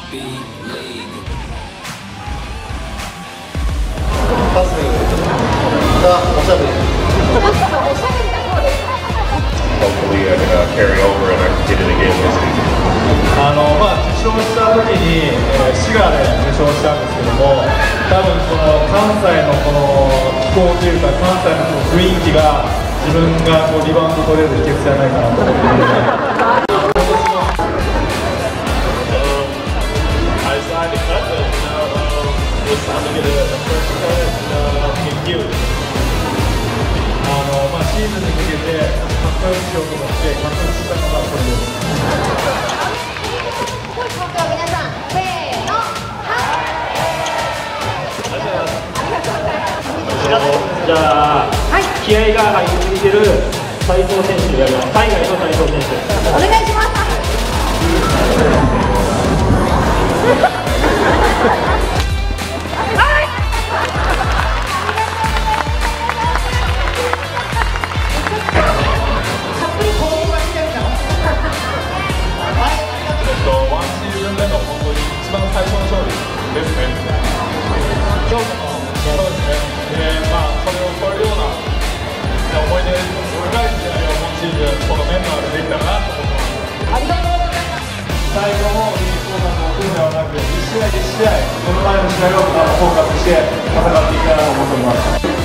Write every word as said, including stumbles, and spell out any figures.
パスがおしゃべり。 Hopefully I can uh, carry over and I can get it again this season. あのまあ受賞した時に、えー、滋賀で受賞したんですけども、多分この関西のこの気候というか関西のこの雰囲気が自分がこうリバウンド取れる秘訣じゃないかなと思って。あのまあシーズンに向けてかっこよくしようと思って獲得したのがこれです。 皆さん、せーの、 じゃあ、はい、気合が入りすぎてる斉藤選手でやります。海外の斉藤選手。 お願いします。 ワンシーズン目の本当に一番最初の勝利ですね。今日のそうですね。で、まあそれを超えるような思い出深い試合を今シーズンこのメンバーでできたらなと思ってます。ありがとうございます。最後もいいフォーカスを置くのではなく、一試合一試合、この前の試合をフォーカスして戦っていきたいなと思っております。